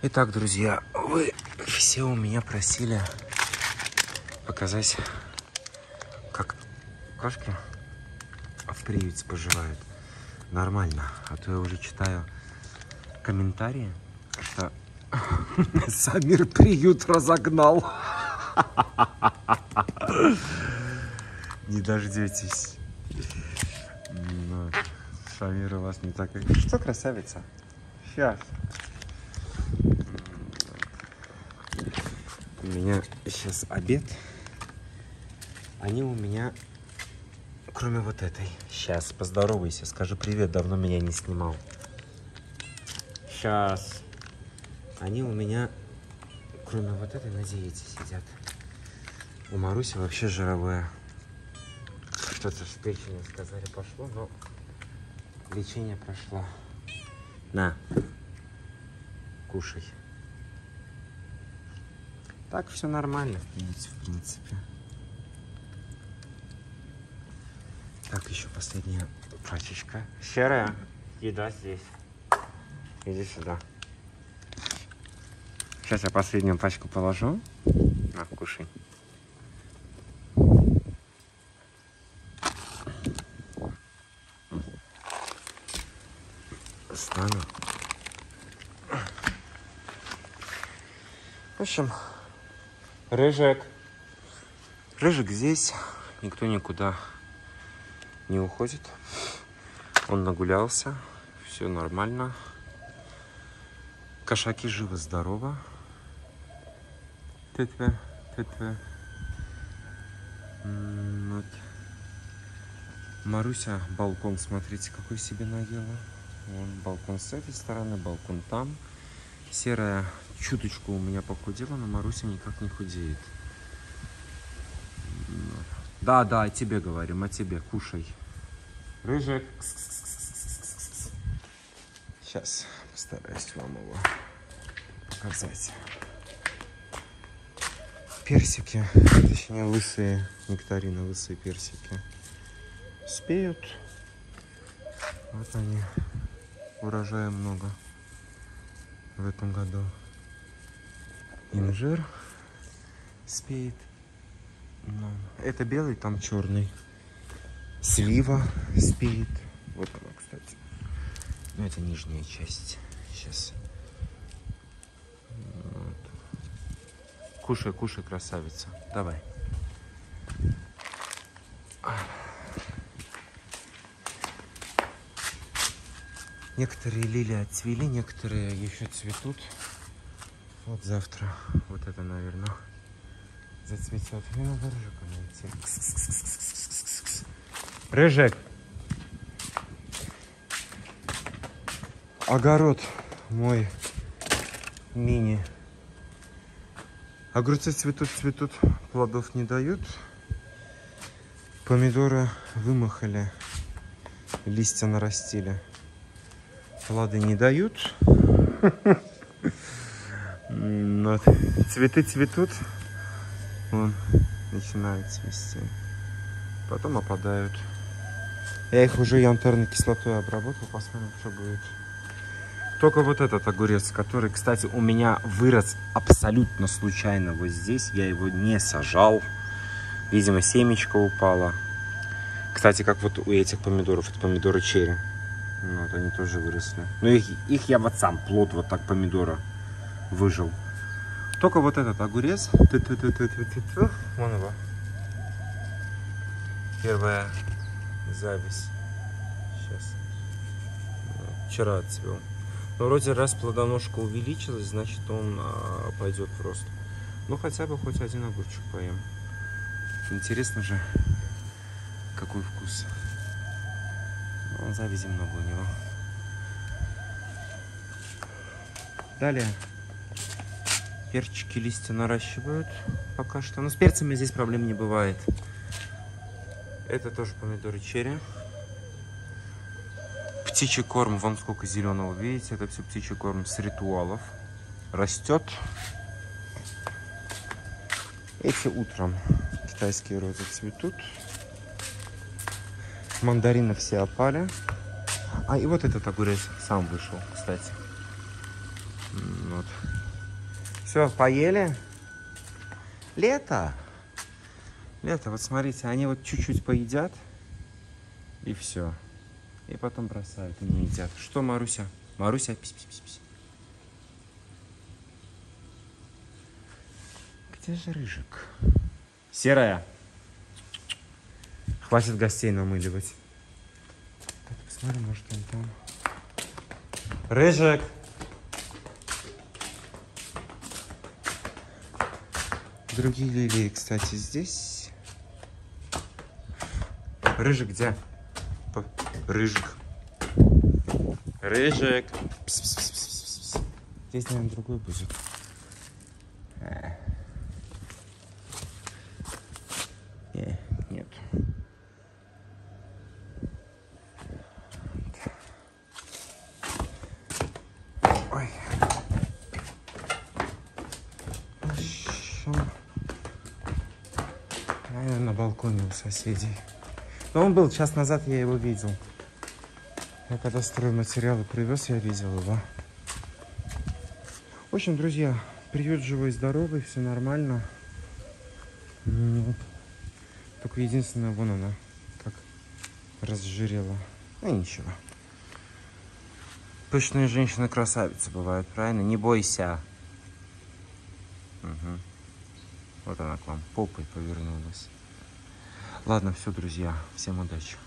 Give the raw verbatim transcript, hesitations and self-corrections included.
Итак, друзья, вы все у меня просили показать, как кошки в приюте поживают. Нормально, а то я уже читаю комментарии, что Самир приют разогнал. Не дождетесь. Но Самир у вас не так. Что, красавица? Сейчас. У меня сейчас обед. Они у меня, кроме вот этой. Сейчас, поздоровайся, скажи привет, давно меня не снимал. Сейчас. Они у меня, кроме вот этой, на диете сидят. У Маруси вообще жировое. Что-то с печенью сказали пошло, но лечение прошло. На, кушай. Так все нормально, в принципе. Так, еще последняя пачечка. Серая еда здесь. Иди сюда. Сейчас я последнюю пачку положу. На, кушай. Стану. В общем, Рыжик. Рыжик здесь. Никто никуда не уходит. Он нагулялся. Все нормально. Кошаки живы-здоровы. Тетве, тетве. Вот. Маруся, балкон, смотрите, какой себе надела. Вон, балкон с этой стороны, балкон там. Серая чуточку у меня похудела, но Маруся никак не худеет. Да, да, о тебе говорим, о тебе. Кушай. Рыжик. Сейчас постараюсь вам его показать. Персики, точнее лысые нектарины, лысые персики спеют. Вот они. Урожая много в этом году. Инжир спеет. Но это белый, там черный. Слива спеет. Вот она, кстати. Ну, это нижняя часть. Сейчас. Вот. Кушай, кушай, красавица. Давай. Некоторые лилии отцвели, некоторые еще цветут. Вот завтра, вот это, наверное, зацветет. Мне надо Рыжика найти. Кс -кс -кс -кс -кс. Рыжик! Огород мой мини. Огурцы цветут, цветут, плодов не дают. Помидоры вымахали, листья нарастили. Плоды не дают. Но цветы цветут. Вон, начинают цвести. Потом опадают. Я их уже янтарной кислотой обработал. Посмотрим, что будет. Только вот этот огурец, который, кстати, у меня вырос абсолютно случайно вот здесь. Я его не сажал. Видимо, семечко упало. Кстати, как вот у этих помидоров. Это помидоры черри. Вот, они тоже выросли. Но их, их я вот сам, плод вот так помидора выжил. Только вот этот огурец. Ты -ты -ты -ты -ты -ты -ты. Вон его. Первая зависть. Сейчас. Вчера отцвел. Но вроде раз плодоножка увеличилась, значит он а, пойдет в рост. Ну хотя бы хоть один огурчик поем. Интересно же, какой вкус. Ну, завязи много у него. Далее. Перчики, листья наращивают пока что. Но с перцами здесь проблем не бывает. Это тоже помидоры черри. Птичий корм, вон сколько зеленого, видите, это все птичий корм с ритуалов. Растет. Эти утром китайские розы цветут. Мандарины все опали. А и вот этот огурец сам вышел, кстати. минут. Все, поели? Лето. Лето, вот смотрите, они вот чуть-чуть поедят, и все. И потом бросают, и не едят. Что, Маруся? Маруся, пись-пись-пись. Где же Рыжик? Серая. Хватит гостей намыливать. Так, посмотрим, может он там. Рыжик. Другие лилии, кстати, здесь. Рыжик где? Рыжик. Рыжик. Пс -пс -пс -пс -пс. Здесь, наверное, другой будет. Не, нет. Ой. Наверное, на балконе у соседей. Но он был час назад, я его видел. Я когда строил материалы, привез, я видел его. В общем, друзья, приют живой, здоровый, все нормально. Только единственное, вон она, как разжирела. Ну ничего. Пышные женщины красавицы бывают, правильно? Не бойся. Угу. Вот она к вам попой повернулась. Ладно, все, друзья. Всем удачи.